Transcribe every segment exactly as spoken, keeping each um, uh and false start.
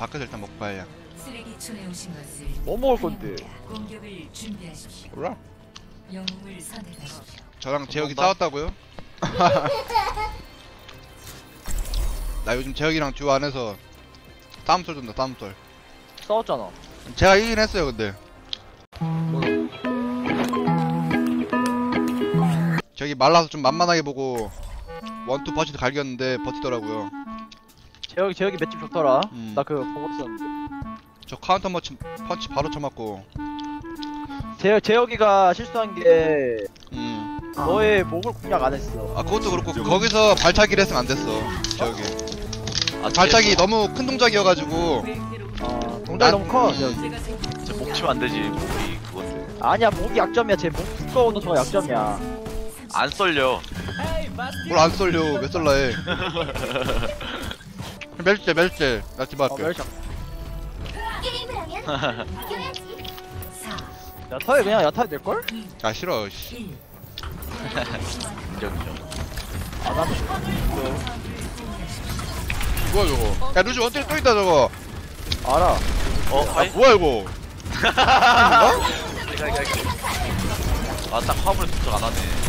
밖에서 일단 먹고 가야. 쓰레기촌에 오신 것을 뭐 먹을 건데? 공격을 준비하십시오. 몰라. 영웅을 선택하십시오. 저랑 재혁이 간다. 싸웠다고요? 나 요즘 재혁이랑 듀오 안에서 싸움솔 준다 싸움솔. 싸웠잖아. 제가 이기긴 했어요 근데. 저기 말라서 좀 만만하게 보고 원투 퍼시드 갈겼는데 버티더라고요. 재혁이 재혁이 맷집 좋더라. 음. 나 그거 보고 있었는데. 저 카운터 머치, 펀치 바로 쳐맞고. 재혁 재혁이가 실수한 게 음. 너의 목을 공략 안 했어. 아 그것도 그렇고 거기서 발차기를 했으면 안 됐어. 저기 아, 발차기 너무 큰 동작이어가지고. 아 동작이 너무 커. 재혁이. 진짜 목 치면 안 되지. 목이 그건데. 아니야 목이 약점이야. 쟤 목 두꺼운 너 약점이야. 안 썰려. 뭘 안 쏠려. 왜 쏠라 해. 멜제 멜제. 나 어 디바할게. 멸작. 게임을 하면 이겨야지. 사, 야타에 그냥 야타에 될 걸? 아 싫어. 씨. 일. 인정 인정. 아 나도. 뭐야 저거. 야 루즈 원딜 또 있다 저거. 알아. 어 아 하이. 뭐야 이거. 아딱 화물 도착 안 하네.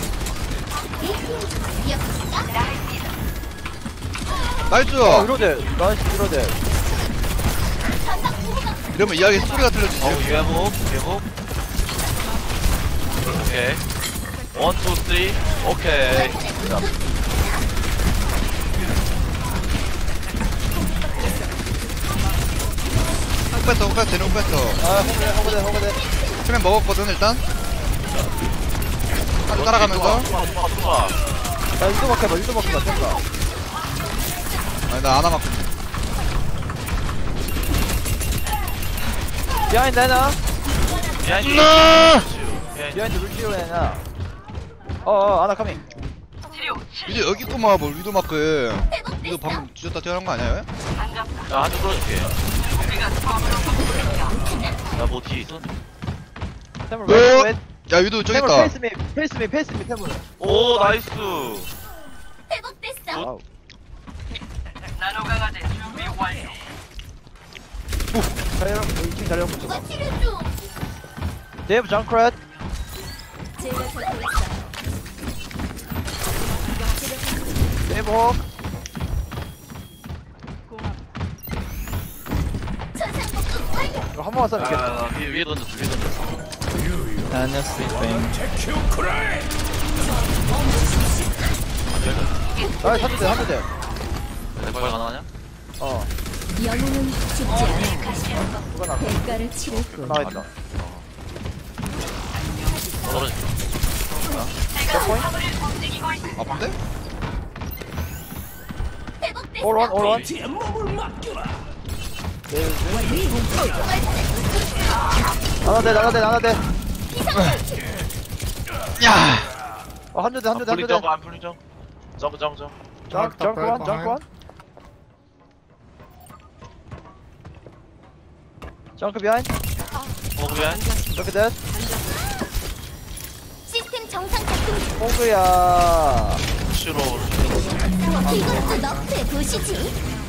나이스. 어 이러대. 나이스 이러대. 이러면 이야기 소리가 들려지지. 어우 유해복 유해복. 오케이. 원, 투, 쓰리. 오케이. 자, 훅 뺐어 훅 뺐어 쟤는 훅 뺐어. 아 호그대 호그대 호그대. 수면 먹었거든 일단. 한 따라가면서. 좋아 좋아 좋아. 야 유도 막혀봐 유도 막혀봐 됐다. 아니 나 안아 맞고. 비하인드 해나? 비하인드. 비하인드. 비하인드 루시오 해나? 어어 아나 카밍. 이제 여기 있구만 뭘 위도 마크. 위도 방금 뒤졌다 태어난 거 아니야? 야, 한대 끌어줄게. 나 뭐 뒤에 있어? 태물 왜? 왼 왼. 야 위도 저기 태물 있다. 페이스미 페이스미 페이스미 태물. 오, 나이스. 회복됐어. 와우. 자리랑 이 층 자리랑 붙여봐. 치료 중. 데이브 정크렛. 제가 잡고 데이브 호. 천상복구 완료. 이거 한 번만 쏴면 이겼다. 아, 위에, 위에 던졌어, 위에 던졌어. 아 한대 돼 한대 돼. 대발 가능하냐? 어 영웅은 죽지 않아. 누가 나 대가를 치를 뿐. 나와 있다. 떨어졌어. 아픈데? 회복됐어. 올원 올원. 나나대 나나대 나나대. 야. 어 한대 돼 안 한대 돼 한대 풀리죠? 돼. 안 풀리죠? 점프, 점프, 점프. 정 정크원 정크원. 정크 비하인드. 어, 그래? 정크 대. 시스템 정상 작동 중. 호그야. 싫어. 이것도 너프해 보시지.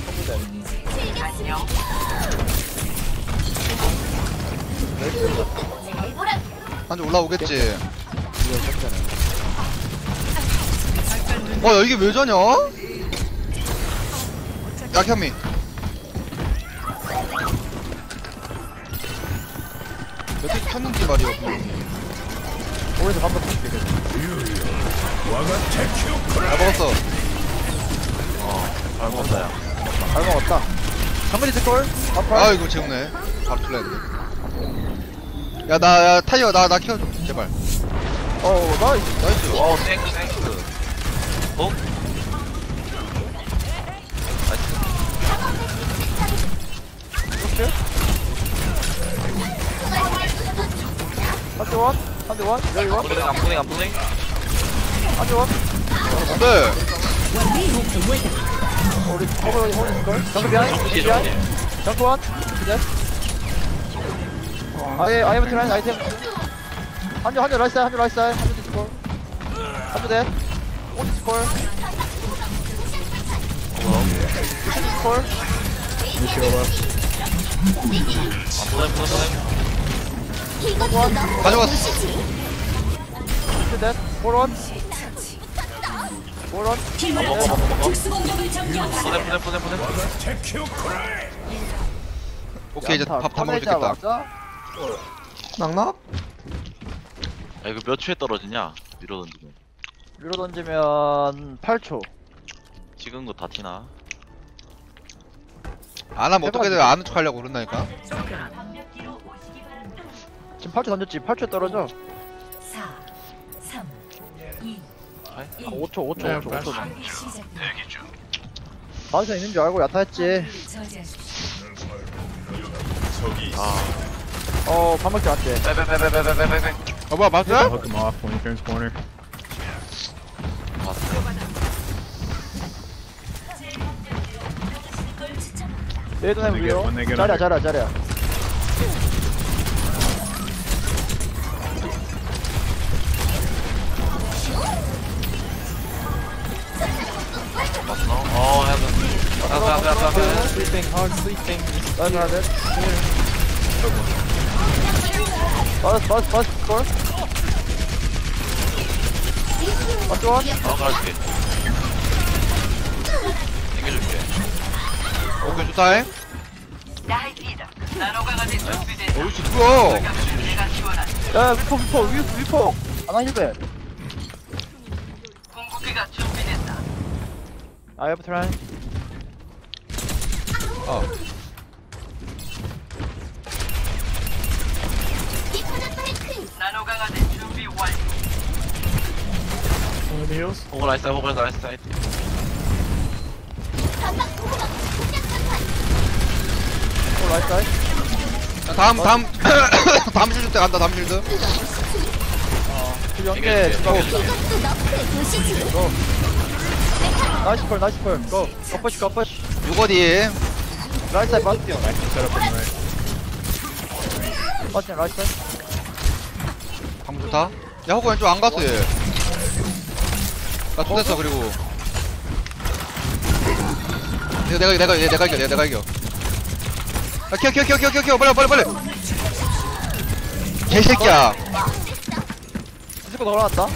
한대 올라오겠지. 어, 야, 이게 왜 저냐? 야, 현미. 몇개 켰는지 말이야. 오래서 반박 줄게. 잘 먹었어. 잘 먹었다, 야. 잘 먹었다. 장거리 뒷골. 아, 이거 재우네. 바로 툴랬는데. 야, 나, 야, 타이어, 나, 나 키워줘. 제발. 어 나이스. 나이스. 어, 땡크, 땡크. 어? 나이스. 오케이. 한대 원. 한대 원. 여기 원. 안 보내, 안 보내. 한대 원. 안 돼. 우리 커버 호는 걸. 정크 비하인드. 정크 뒤에, 비하인드. 정크 원. 네. 아예 아이엠 트라인 아이템. 한대 한대 라이스 한대 라이스 한대 디스콜. 한대 대. 오 디스콜. 디스콜. 아, 보내, 보내, 보내. 이것도 너프의 가져갔어. 도시지. Hit that. Four on. Four on. 아, 먹어, 먹어, 먹어. 보내, 보내, 보내, 보내. 오케이, 이제 양타 밥 다 먹을 수 있겠다. 꺼내자마자 낙낙? 야, 이거 몇 초에 떨어지냐? 밀어 던지면. 위로 던지면 팔 초. 찍은 거 다 티나? 안 하면 어떻게든 아는 척 하려고 그런다니까. 지금 팔 초 던졌지. 팔 초에 떨어져. 사, 삼, 이, 아, 오 초, 오 초, 오 초, 오 초. 시작됩니다. 바위사 있는 줄 알고 야타했지. 저지하십시오. 아, 어, 반밖에 안 돼. 빼빼빼빼빼빼빼빼. 어, 뭐야, 맞아? Hook him off when he turns corner. 얘도 내 When they get- 위로. when they get 자리야, under. 자리야, 자리야. 맞어? 어, 해봐. 해봐, 해봐, 해봐, 해봐. Sleeping, hard sleeping. 나이스, 나이스. 버스, 버스, 버스, 버스. 버스 원. 어, 가줄게. 챙겨줄게. 오케이, 좋다잉. 어이씨, 뭐야? 야, 위포, 위포, 위포, 위포. 하나 힐배. I have try. 어. One of the heals. 호그 라이스 사이드, 호그 라이스 사이드. 오, 라이트 사이드. 자, 다음, 다음, 다음 실드 때 간다, 다음 실드. 그 연계 주고. 이것도 너프의 도시지. 나이스 펄, 나이스 펄. 고. 겉푸시, 겉푸시. 유거디. 라이트 사이드 맞지? I can set up on the right. 맞지? 라이트 사이드. 방금 좋다. 야, 호구 왼쪽 안 갔어, 얘. 나 투됐어, 그리고. 내가, 내가, 내가, 얘, 내가 이겨, 얘, 내가 이겨. 야, 키워, 키워, 키워, 키워, 키워, 키워, 빨리, 빨리, 빨리. 개새끼야. 스코 넣어놨다.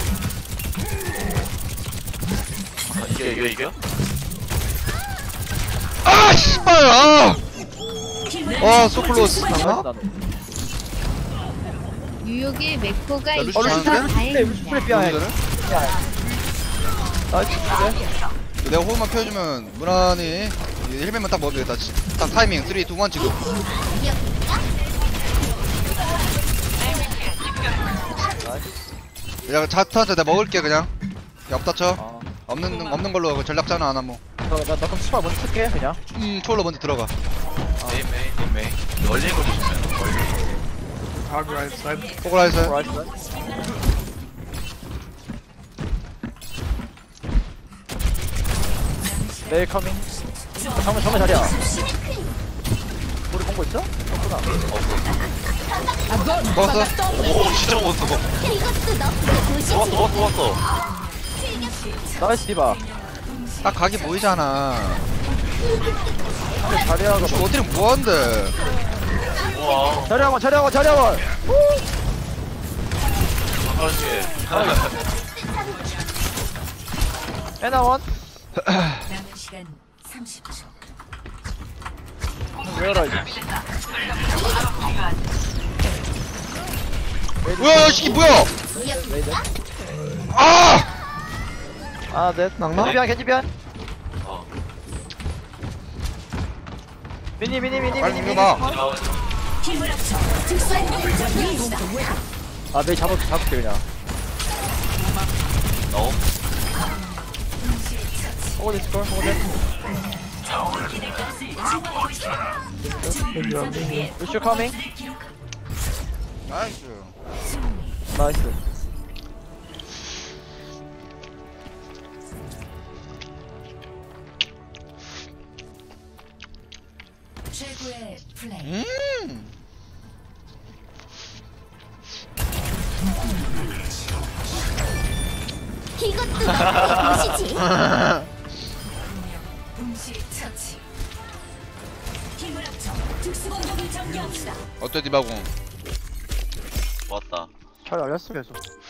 이게, 이게, 이게? 아, 씨발, 아! 와, 소클로스. 나이스, 어? 나도. 뉴욕의 맥코가 야, 루시 있어서 잘하는데? 스프레이, 다행이다. 스프레이 삐아해. 나이스, 스프레이. 내가 호흡만 펴주면 무난히 이 힐맨만 딱 먹으면 되겠다. 지- 딱 타이밍 삼, 이, 일 지금. 야, 자타한테 내가 먹을게 그냥. 야, 없다 쳐. 어. 없는 없는 걸로 그 전략 짜는 안 하면. 나, 나, 나 그럼 스파 먼저 쓸게, 그냥. 음, 초월로 먼저 들어가. 메인, 메인, 메인. 열린 거 조심해. 열린 Hog right side. 포그라이스. 라이트 사이드. 메일 커밍. 정면, 정면 자리야. 우리 본거 있어? 없구나. 먹었어? 오, 진짜 먹었어. 이것도 너프의 도시지. 좋았어, 좋았어, 좋았어. 나이스 디바. 딱 각이 보이잖아. 자리야가 이거 어떻게 뭐한데? 우와, 자리야원, 자리야원, 자리야원. 가줄게. 에나원. 남은 시간 삼십 초. 왜라 이제. 뭐야, 이 새끼 뭐야? 레이드. 아! 아, 네. 낙나? 겐지비안, 겐지비안. 어. 미니, 미니, 미니, 빨리 미니, 미니. 이겨봐. 아, 메이 잡을, 잡을게, 그냥. 어? 호그 디스콜, 호그 디스콜. 루시오 커밍. 나이스. 나이스. 최고의 플레이. 음. 이것도 너프의 도시지. 동시 처치. 어때 디바공? 왔다. 잘 알렸어 계속.